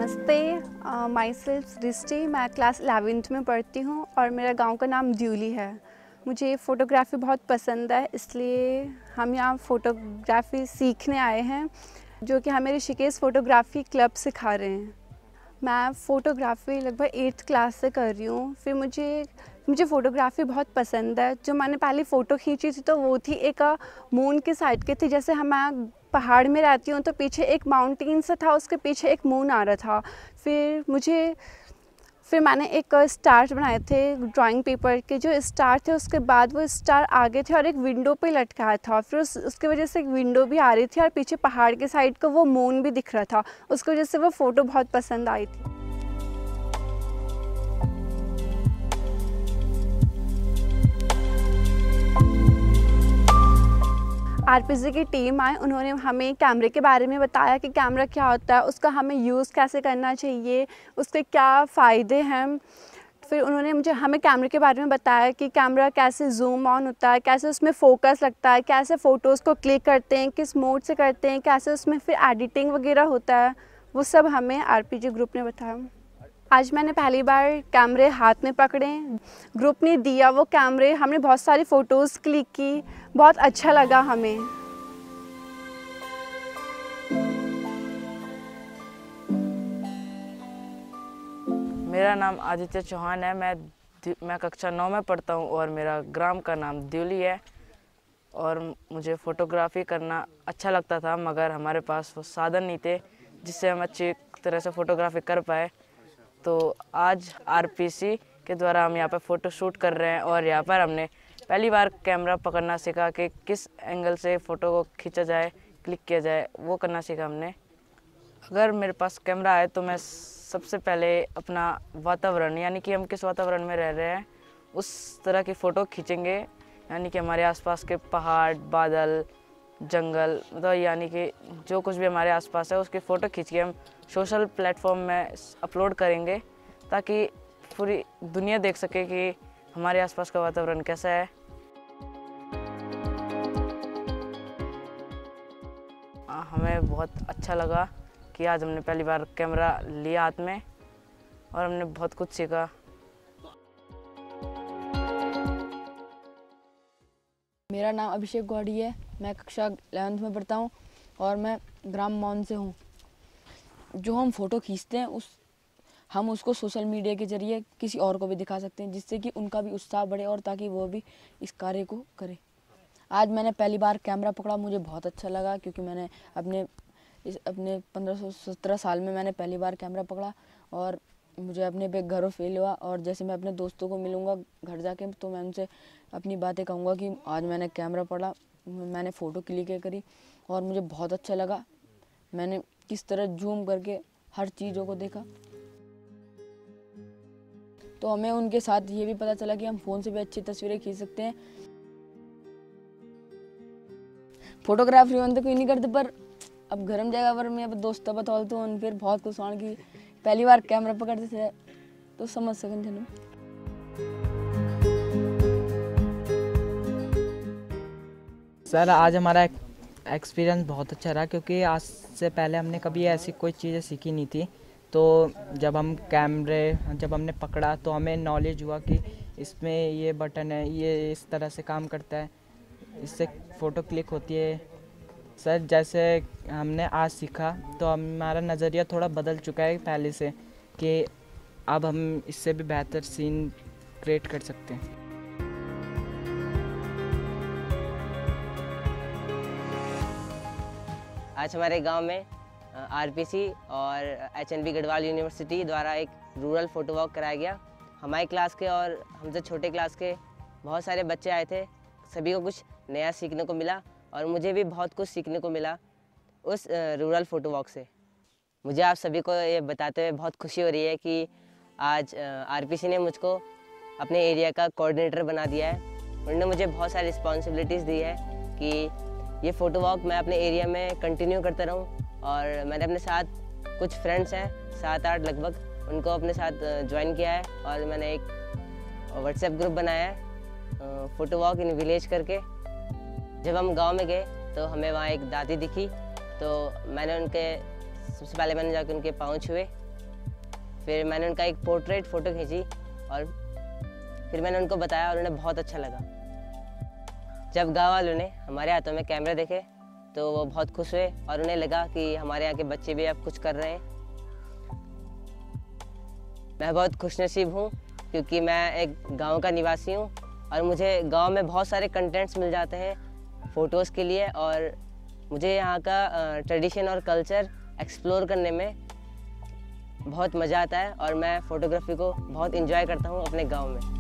नमस्ते, my self सृष्टि। मैं class 11th में पढ़ती हूँ और मेरा गांव का नाम द्यूली है। मुझे फ़ोटोग्राफ़ी बहुत पसंद है, इसलिए हम यहाँ फ़ोटोग्राफ़ी सीखने आए हैं, जो कि हमें ऋषिकेश फ़ोटोग्राफ़ी क्लब सिखा रहे हैं। मैं फ़ोटोग्राफ़ी लगभग 8th क्लास से कर रही हूँ। फिर मुझे फ़ोटोग्राफ़ी बहुत पसंद है। जो मैंने पहले फ़ोटो खींची थी तो वो थी एक मून की साइड की थी। जैसे मैं पहाड़ में रहती हूँ तो पीछे एक माउंटेन सा था, उसके पीछे एक मून आ रहा था। फिर मैंने एक स्टार बनाए थे ड्राइंग पेपर के। जो स्टार थे उसके बाद वो स्टार आगे थे और एक विंडो पे लटकाया था। फिर उसकी वजह से एक विंडो भी आ रही थी और पीछे पहाड़ के साइड को वो मून भी दिख रहा था। उसकी वजह से वो फ़ोटो बहुत पसंद आई थी। आरपीसी की टीम आए, उन्होंने हमें कैमरे के बारे में बताया कि कैमरा क्या होता है, उसका हमें यूज़ कैसे करना चाहिए, उसके क्या फ़ायदे हैं। फिर उन्होंने हमें कैमरे के बारे में बताया कि कैमरा कैसे जूम ऑन होता है, कैसे उसमें फ़ोकस लगता है, कैसे फ़ोटोज़ को क्लिक करते हैं, किस मोड से करते हैं, कैसे उसमें फिर एडिटिंग वगैरह होता है, वो सब हमें आरपीजी ग्रुप ने बताया। आज मैंने पहली बार कैमरे हाथ में पकड़े, ग्रुप ने दिया वो कैमरे, हमने बहुत सारी फ़ोटोज़ क्लिक की, बहुत अच्छा लगा हमें। मेरा नाम आदित्य चौहान है। मैं कक्षा 9 में पढ़ता हूँ और मेरा ग्राम का नाम द्यूली है। और मुझे फ़ोटोग्राफ़ी करना अच्छा लगता था, मगर हमारे पास वो साधन नहीं थे जिससे हम अच्छी तरह से फ़ोटोग्राफ़ी कर पाए। तो आज आरपीसी के द्वारा हम यहाँ पर फ़ोटो शूट कर रहे हैं और यहाँ पर हमने पहली बार कैमरा पकड़ना सीखा कि किस एंगल से फ़ोटो को खींचा जाए, क्लिक किया जाए, वो करना सीखा हमने। अगर मेरे पास कैमरा है तो मैं सबसे पहले अपना वातावरण, यानी कि हम किस वातावरण में रह रहे हैं, उस तरह की फ़ोटो खींचेंगे। यानी कि हमारे आसपास के पहाड़, बादल, जंगल, मतलब यानी कि जो कुछ भी हमारे आसपास है उसकी फ़ोटो खींच के हम सोशल प्लेटफॉर्म में अपलोड करेंगे, ताकि पूरी दुनिया देख सके कि हमारे आसपास का वातावरण कैसा है। हमें बहुत अच्छा लगा कि आज हमने पहली बार कैमरा लिया हाथ में और हमने बहुत कुछ सीखा। मेरा नाम अभिषेक गौड़ी है। मैं कक्षा 11th में पढ़ता हूँ और मैं ग्राम मौन से हूँ। जो हम फ़ोटो खींचते हैं हम उसको सोशल मीडिया के ज़रिए किसी और को भी दिखा सकते हैं, जिससे कि उनका भी उत्साह बढ़े और ताकि वो भी इस कार्य को करे। आज मैंने पहली बार कैमरा पकड़ा, मुझे बहुत अच्छा लगा, क्योंकि मैंने अपने 15-17 साल में मैंने पहली बार कैमरा पकड़ा और मुझे अपने पे गर्व फील हुआ। और जैसे मैं अपने दोस्तों को मिलूँगा घर जाके तो मैं उनसे अपनी बातें कहूँगा कि आज मैंने कैमरा पकड़ा, मैंने फ़ोटो क्लिक करी और मुझे बहुत अच्छा लगा। मैंने किस तरह जूम करके हर चीज़ों को देखा, तो हमें उनके साथ ये भी पता चला कि हम फ़ोन से भी अच्छी तस्वीरें खींच सकते हैं। फोटोग्राफी तो कोई नहीं करते, पर अब घर में जाएगा पर मैं अब दोस्त बताओ तो फिर बहुत कुछ आन की पहली बार कैमरा पकड़ते थे तो समझ सकें थे ना। सर, आज हमारा एक्सपीरियंस बहुत अच्छा रहा, क्योंकि आज से पहले हमने कभी ऐसी कोई चीज़ें सीखी नहीं थी। तो जब हमने पकड़ा तो हमें नॉलेज हुआ कि इसमें ये बटन है, ये इस तरह से काम करता है, इससे फ़ोटो क्लिक होती है। सर, जैसे हमने आज सीखा तो हमारा नज़रिया थोड़ा बदल चुका है पहले से, कि अब हम इससे भी बेहतर सीन क्रिएट कर सकते हैं। आज हमारे गांव में आरपीसी और एचएनबी गढ़वाल यूनिवर्सिटी द्वारा एक रूरल फ़ोटो वॉक कराया गया। हमारी क्लास के और हमसे छोटे क्लास के बहुत सारे बच्चे आए थे। सभी को कुछ नया सीखने को मिला और मुझे भी बहुत कुछ सीखने को मिला उस रूरल फ़ोटो वॉक से। मुझे आप सभी को ये बताते हुए बहुत खुशी हो रही है कि आज आरपीसी ने मुझको अपने एरिया का कोऑर्डिनेटर बना दिया है। उन्होंने मुझे बहुत सारी रिस्पॉन्सिबिलिटीज़ दी है कि ये फ़ोटो वॉक मैं अपने एरिया में कंटिन्यू करता रहूं। और मैंने अपने साथ कुछ फ्रेंड्स हैं 7-8 लगभग, उनको अपने साथ ज्वाइन किया है और मैंने एक व्हाट्सएप ग्रुप बनाया है फ़ोटो वॉक इन विलेज करके। जब हम गांव में गए तो हमें वहाँ एक दादी दिखी, तो सबसे पहले मैंने जाकर उनके पाँव छुए फिर मैंने उनका एक पोर्ट्रेट फ़ोटो खींची और फिर मैंने उनको बताया और उन्हें बहुत अच्छा लगा। जब गाँव वालों ने हमारे हाथों में कैमरे देखे तो वो बहुत खुश हुए और उन्हें लगा कि हमारे यहाँ के बच्चे भी अब कुछ कर रहे हैं। मैं बहुत खुशनसीब हूँ क्योंकि मैं एक गांव का निवासी हूँ और मुझे गांव में बहुत सारे कंटेंट्स मिल जाते हैं फ़ोटोज़ के लिए और मुझे यहाँ का ट्रेडिशन और कल्चर एक्सप्लोर करने में बहुत मज़ा आता है और मैं फ़ोटोग्राफी को बहुत एंजॉय करता हूँ अपने गांव में।